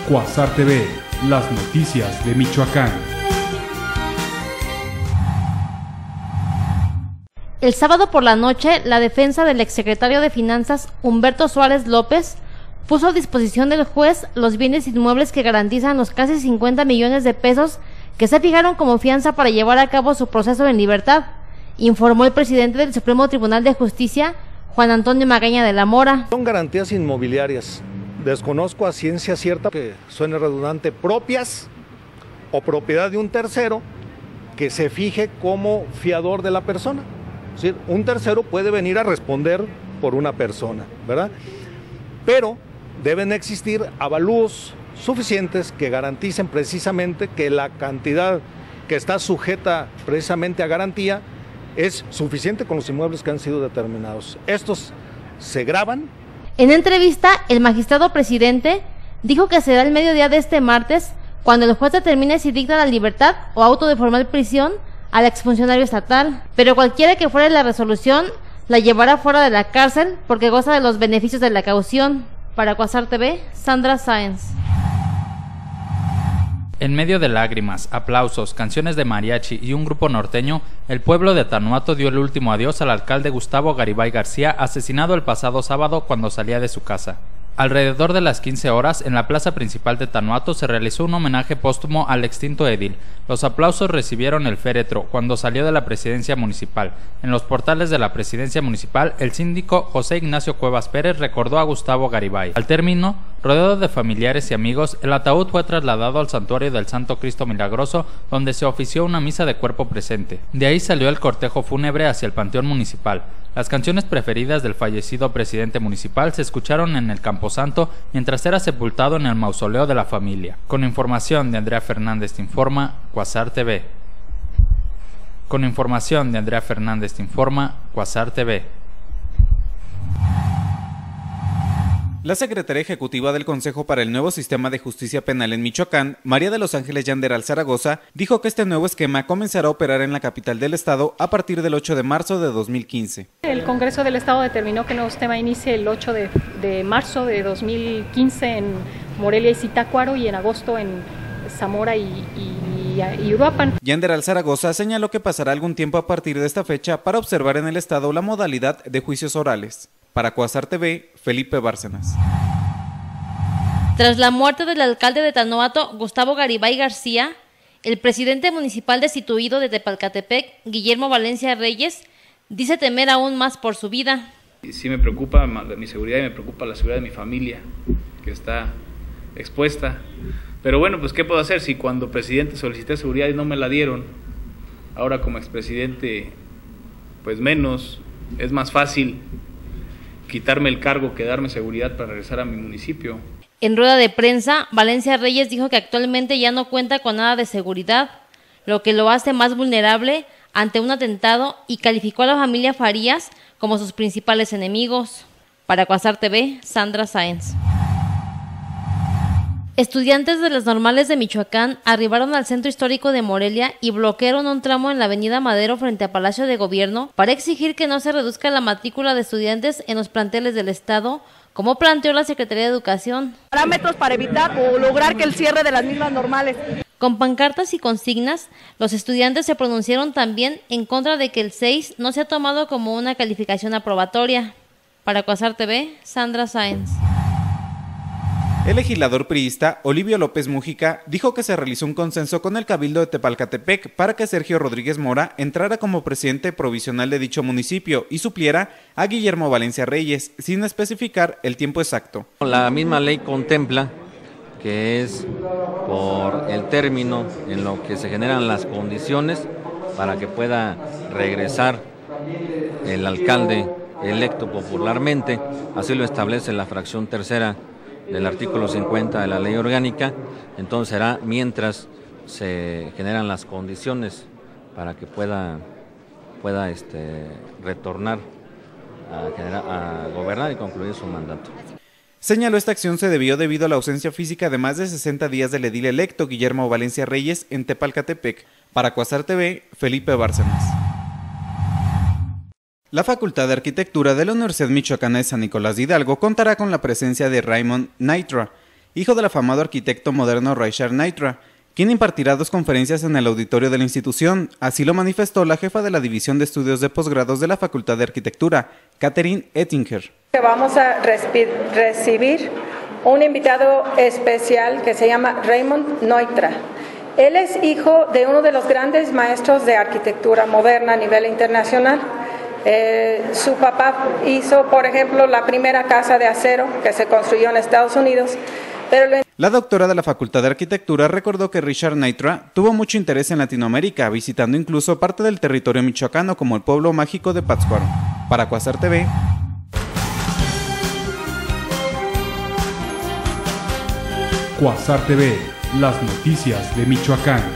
Cuasar TV, las noticias de Michoacán. El sábado por la noche, la defensa del exsecretario de Finanzas, Humberto Suárez López, puso a disposición del juez los bienes inmuebles que garantizan los casi 50 millones de pesos que se fijaron como fianza para llevar a cabo su proceso en libertad, informó el presidente del Supremo Tribunal de Justicia, Juan Antonio Magaña de la Mora. Son garantías inmobiliarias. Desconozco a ciencia cierta, que suene redundante, propias o propiedad de un tercero que se fije como fiador de la persona. Es decir, un tercero puede venir a responder por una persona, ¿verdad? Pero deben existir avalúos suficientes que garanticen precisamente que la cantidad que está sujeta precisamente a garantía es suficiente con los inmuebles que han sido determinados. Estos se graban. En entrevista, el magistrado presidente dijo que será el mediodía de este martes cuando el juez determine si dicta la libertad o auto de formal prisión al exfuncionario estatal, pero cualquiera que fuera la resolución la llevará fuera de la cárcel porque goza de los beneficios de la caución. Para Cuasar TV, Sandra Sáenz. En medio de lágrimas, aplausos, canciones de mariachi y un grupo norteño, el pueblo de Tanuato dio el último adiós al alcalde Gustavo Garibay García, asesinado el pasado sábado cuando salía de su casa. Alrededor de las 15 horas, en la plaza principal de Tanuato se realizó un homenaje póstumo al extinto edil. Los aplausos recibieron el féretro cuando salió de la presidencia municipal. En los portales de la presidencia municipal, el síndico José Ignacio Cuevas Pérez recordó a Gustavo Garibay. Al término, rodeado de familiares y amigos, el ataúd fue trasladado al santuario del Santo Cristo Milagroso, donde se ofició una misa de cuerpo presente. De ahí salió el cortejo fúnebre hacia el panteón municipal. Las canciones preferidas del fallecido presidente municipal se escucharon en el Camposanto mientras era sepultado en el mausoleo de la familia. Con información de Andrea Fernández te informa Cuasar TV. Con información de Andrea Fernández te informa Cuasar TV. La secretaria ejecutiva del Consejo para el Nuevo Sistema de Justicia Penal en Michoacán, María de los Ángeles Yanderal Zaragoza, dijo que este nuevo esquema comenzará a operar en la capital del estado a partir del 8 de marzo de 2015. El Congreso del Estado determinó que el nuevo sistema inicie el 8 de marzo de 2015 en Morelia y Zitácuaro y en agosto en Zamora y Uruapan. Yanderal Zaragoza señaló que pasará algún tiempo a partir de esta fecha para observar en el estado la modalidad de juicios orales. Para Cuasar TV, Felipe Bárcenas. Tras la muerte del alcalde de Tanuato, Gustavo Garibay García, el presidente municipal destituido de Tepalcatepec, Guillermo Valencia Reyes, dice temer aún más por su vida. Sí me preocupa mi seguridad y me preocupa la seguridad de mi familia, que está expuesta. Pero bueno, pues ¿qué puedo hacer si cuando presidente solicité seguridad y no me la dieron? Ahora como expresidente, pues menos, es más fácil quitarme el cargo que darme seguridad para regresar a mi municipio. En rueda de prensa, Valencia Reyes dijo que actualmente ya no cuenta con nada de seguridad, lo que lo hace más vulnerable ante un atentado y calificó a la familia Farías como sus principales enemigos. Para Cuasar TV, Sandra Sáenz. Estudiantes de las normales de Michoacán arribaron al centro histórico de Morelia y bloquearon un tramo en la avenida Madero frente a Palacio de Gobierno para exigir que no se reduzca la matrícula de estudiantes en los planteles del estado, como planteó la Secretaría de Educación. Parámetros para evitar o lograr que el cierre de las mismas normales. Con pancartas y consignas, los estudiantes se pronunciaron también en contra de que el 6 no sea tomado como una calificación aprobatoria. Para Cuasar TV, Sandra Sáenz. El legislador priista Olivio López Mújica dijo que se realizó un consenso con el Cabildo de Tepalcatepec para que Sergio Rodríguez Mora entrara como presidente provisional de dicho municipio y supliera a Guillermo Valencia Reyes, sin especificar el tiempo exacto. La misma ley contempla que es por el término en lo que se generan las condiciones para que pueda regresar el alcalde electo popularmente, así lo establece la fracción tercera del artículo 50 de la ley orgánica. Entonces será mientras se generan las condiciones para que pueda retornar a gobernar y concluir su mandato. Señaló esta acción se debió debido a la ausencia física de más de 60 días del edil electo Guillermo Valencia Reyes en Tepalcatepec. Para Cuasar TV, Felipe Bárcenas. La Facultad de Arquitectura de la Universidad Michoacana de San Nicolás de Hidalgo contará con la presencia de Raymond Nitra, hijo del afamado arquitecto moderno Richard Naitra, quien impartirá 2 conferencias en el auditorio de la institución. Así lo manifestó la jefa de la División de Estudios de Posgrados de la Facultad de Arquitectura, Catherine Ettinger. Vamos a recibir un invitado especial que se llama Raymond Naitra. Él es hijo de uno de los grandes maestros de arquitectura moderna a nivel internacional. Su papá hizo, por ejemplo, la primera casa de acero que se construyó en Estados Unidos. La doctora de la Facultad de Arquitectura recordó que Richard Naitra tuvo mucho interés en Latinoamérica, visitando incluso parte del territorio michoacano como el pueblo mágico de Pátzcuaro. Para Quasar TV. Quasar TV, las noticias de Michoacán.